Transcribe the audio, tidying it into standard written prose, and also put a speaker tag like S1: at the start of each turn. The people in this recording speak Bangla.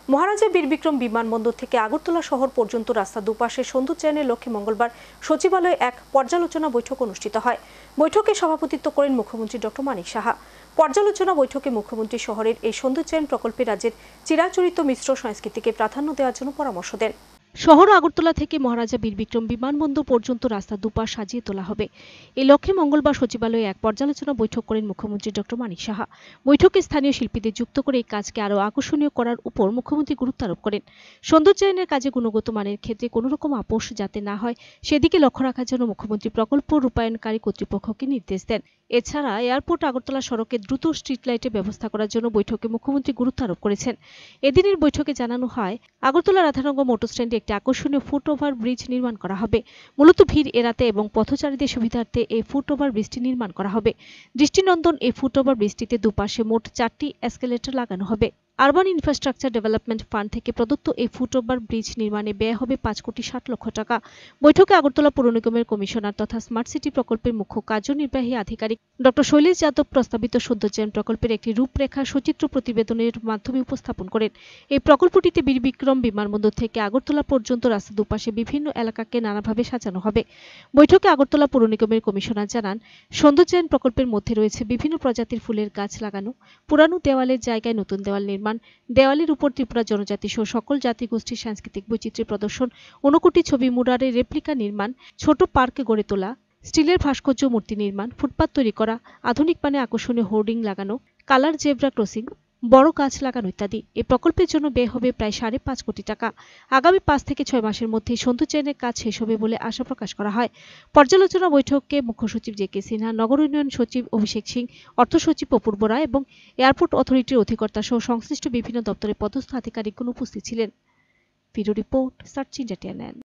S1: মহারাজা বীর বিক্রম বিমানবন্দর থেকে আগরতলা শহর পর্যন্ত রাস্তা দুপাশে সৌন্দর্যায়নের লক্ষ্যে মঙ্গলবার সচিবালয়ে এক পর্যালোচনা বৈঠক অনুষ্ঠিত হয়। বৈঠকে সভাপতিত্ব করেন মুখ্যমন্ত্রী ডক্টর মানিক সাহা। পর্যালোচনা বৈঠকে মুখ্যমন্ত্রী শহরের এই সৌন্দর্যায়ন প্রকল্পে রাজ্যের চিরাচরিত মিশ্র সংস্কৃতিকে প্রাধান্য দেওয়ার জন্য পরামর্শ দেন। শহর আগরতলা থেকে মহারাজা বীর বিক্রম বিমানবন্দর পর্যন্ত রাস্তা দুপাশ সাজিয়ে তোলা হবে। এই লক্ষ্যে মঙ্গলবার সচিবালয়ে এক পর্যালোচনা বৈঠক করেন মুখ্যমন্ত্রী ডক্টর মানিক সাহা। বৈঠকে স্থানীয় শিল্পীদের যুক্ত করে এই কাজকে আরও আকর্ষণীয় করার উপর মুখ্যমন্ত্রী গুরুত্ব আরোপ করেন। সৌন্দর্যায়নের কাজে গুণগত মানের ক্ষেত্রে কোনো রকম আপোষ যাতে না হয় সেদিকে লক্ষ্য রাখার জন্য মুখ্যমন্ত্রী প্রকল্প রূপায়ণকারী কর্তৃপক্ষকে নির্দেশ দেন। এছাড়া এয়ারপোর্ট আগরতলা সড়কে দ্রুত স্ট্রিট লাইটের ব্যবস্থা করার জন্য বৈঠকে মুখ্যমন্ত্রী গুরুত্ব আরোপ করেছেন। এদিনের বৈঠকে জানানো হয়, আগরতলা রাধানগর মোটর স্ট্যান্ডে একটি আকর্ষণীয় ফুটওভার ব্রিজ নির্মাণ করা হবে। মূলত ভিড় এড়াতে এবং পথচারীদের সুবিধার্থে এই ফুটওভার ব্রিজটি নির্মাণ করা হবে। দৃষ্টিনন্দন এই ফুটওভার ব্রিজটিতে দুপাশে মোট 4টি এসকেলেটর লাগানো হবে। আরবান ইনফ্রাস্ট্রাকচার ডেভেলপমেন্ট ফান্ড থেকে প্রদত্ত এই ফুটওভার ব্রিজ নির্মাণে ব্যয় হবে 5,60,00,000 টাকা। বৈঠকে আগরতলা পৌর নিগমের কমিশনার তথা স্মার্ট সিটি প্রকল্পের মুখ্য কার্যনির্বাহী আধিকারিক ডক্টর শৈলেশ যাদব প্রস্তাবিত সৌন্দর্যায়ন প্রকল্পের একটি রূপরেখা সচিত্র প্রতিবেদনের মাধ্যমে উপস্থাপন করেন। এই প্রকল্পটিতে বীর বিক্রম বিমানবন্দর থেকে আগরতলা পর্যন্ত রাস্তা দুপাশে বিভিন্ন এলাকাকে নানাভাবে সাজানো হবে। বৈঠকে আগরতলা পৌর নিগমের কমিশনার জানান, সৌন্দর্যায়ন প্রকল্পের মধ্যে রয়েছে বিভিন্ন প্রজাতির ফুলের গাছ লাগানো, পুরানো দেওয়ালের জায়গায় নতুন দেওয়াল নির্মাণ, দেওয়ালের উপর ত্রিপুরা জনজাতি সহ সকল জাতিগোষ্ঠীর সাংস্কৃতিক বৈচিত্র্য প্রদর্শন, 59টি ছবি মুরারের রেপ্লিকা নির্মাণ, ছোট পার্ক গড়ে তোলা, স্টিলের ভাস্কর্য মূর্তি নির্মাণ, ফুটপাত তৈরি করা, আধুনিক মানে আকর্ষণীয় হোর্ডিং লাগানো, কালার জেব্রা ক্রসিং, বড় গাছ লাগানো ইত্যাদি। এই প্রকল্পের জন্য ব্যয় হবে প্রায় 5.5 কোটি টাকা। আগামী 5 থেকে 6 মাসের মধ্যে সৌন্দর্যায়নের কাজ শেষ হবে বলে আশা প্রকাশ করা হয়। পর্যালোচনা বৈঠকে মুখ্য সচিব জে.কে. সিনহা, নগর উন্নয়ন সচিব অভিষেক সিং, অর্থ সচিব অপূর্ব রায় এবং এয়ারপোর্ট অথরিটির অধিকর্তা সহ সংশ্লিষ্ট বিভিন্ন দপ্তরের পদস্থ আধিকারিকগণ উপস্থিত ছিলেন। Bureau report, search India.